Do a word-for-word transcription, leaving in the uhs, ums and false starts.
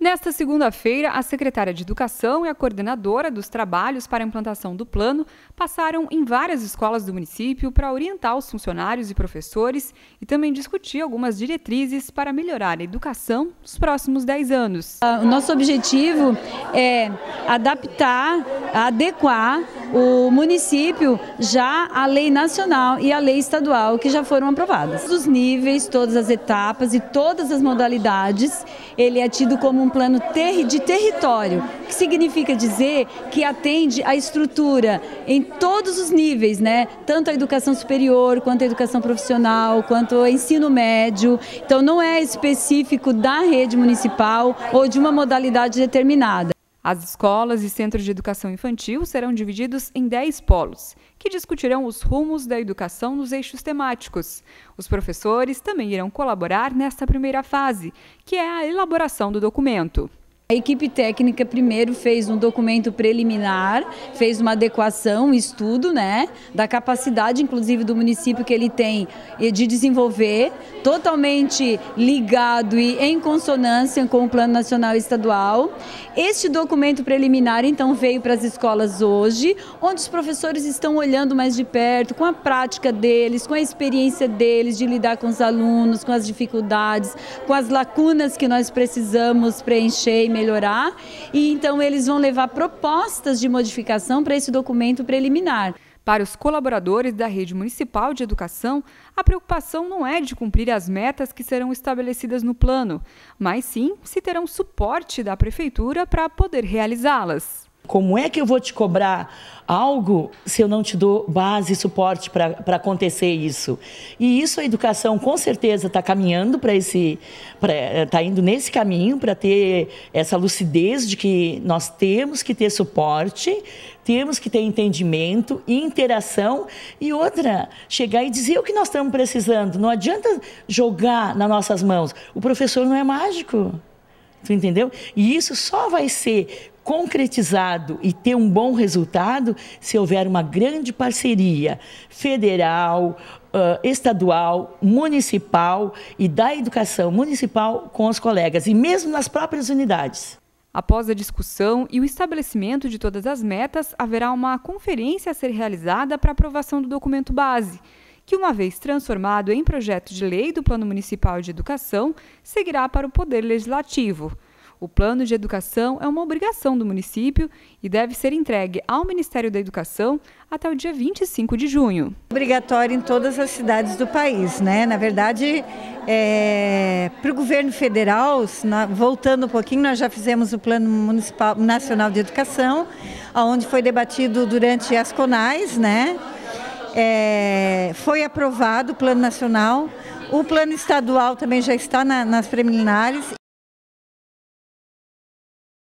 Nesta segunda-feira, a secretária de Educação e a coordenadora dos trabalhos para a implantação do plano passaram em várias escolas do município para orientar os funcionários e professores e também discutir algumas diretrizes para melhorar a educação nos próximos dez anos. O nosso objetivo é adaptar, adequar o município já à lei nacional e à lei estadual que já foram aprovadas. Todos os níveis, todas as etapas e todas as modalidades, ele é tido como um plano de território, que significa dizer que atende à estrutura em todos os níveis, né? Tanto a educação superior, quanto a educação profissional, quanto o ensino médio. Então não é específico da rede municipal ou de uma modalidade determinada. As escolas e centros de educação infantil serão divididos em dez polos, que discutirão os rumos da educação nos eixos temáticos. Os professores também irão colaborar nesta primeira fase, que é a elaboração do documento. A equipe técnica primeiro fez um documento preliminar, fez uma adequação, um estudo, né, da capacidade, inclusive, do município que ele tem de desenvolver, totalmente ligado e em consonância com o Plano Nacional e Estadual. Este documento preliminar, então, veio para as escolas hoje, onde os professores estão olhando mais de perto, com a prática deles, com a experiência deles de lidar com os alunos, com as dificuldades, com as lacunas que nós precisamos preencher e melhorar, e então eles vão levar propostas de modificação para esse documento preliminar. Para os colaboradores da rede municipal de educação, a preocupação não é de cumprir as metas que serão estabelecidas no plano, mas sim se terão suporte da prefeitura para poder realizá-las. Como é que eu vou te cobrar algo se eu não te dou base e suporte para acontecer isso? E isso a educação com certeza está caminhando para esse, está indo nesse caminho para ter essa lucidez de que nós temos que ter suporte, temos que ter entendimento, interação e outra, chegar e dizer o que nós estamos precisando. Não adianta jogar nas nossas mãos. O professor não é mágico. Tu entendeu? E isso só vai ser concretizado e ter um bom resultado se houver uma grande parceria federal, uh, estadual, municipal e da educação municipal com os colegas e mesmo nas próprias unidades. Após a discussão e o estabelecimento de todas as metas, haverá uma conferência a ser realizada para aprovação do documento base, que, uma vez transformado em projeto de lei do Plano Municipal de Educação, seguirá para o Poder Legislativo. O plano de educação é uma obrigação do município e deve ser entregue ao Ministério da Educação até o dia vinte e cinco de junho. Obrigatório em todas as cidades do país, né? Na verdade, é, para o governo federal, voltando um pouquinho, nós já fizemos o Plano Municipal Nacional de Educação, onde foi debatido durante as CONAIs, né? É, foi aprovado o Plano Nacional, o Plano Estadual também já está na, nas preliminares.